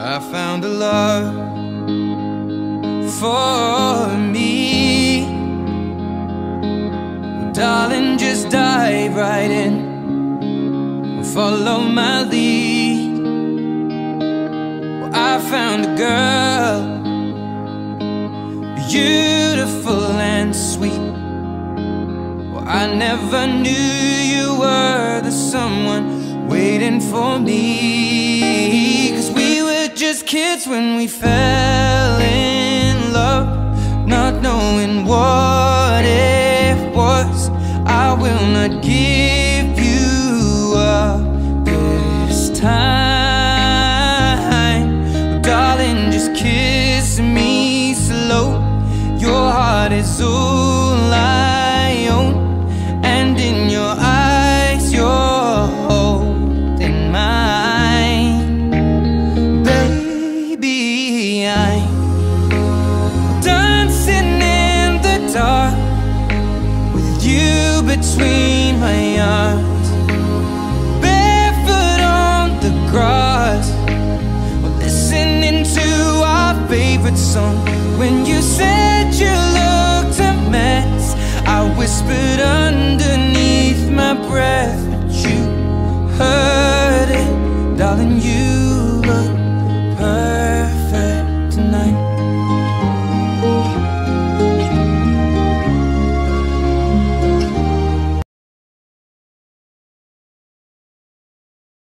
I found a love for me. Darling, just dive right in, follow my lead. Well, I found a girl, beautiful and sweet. Well, I never knew you were the someone waiting for me. 'Cause we were just kids when we fell in love, not knowing what it was. I will not give you up this time. Darling, just kiss me slow. Your heart is all I own, and in your eyes you're holding mine. Baby, I'm dancing in the dark with you between my arms, barefoot on the grass, listening to our favorite song. When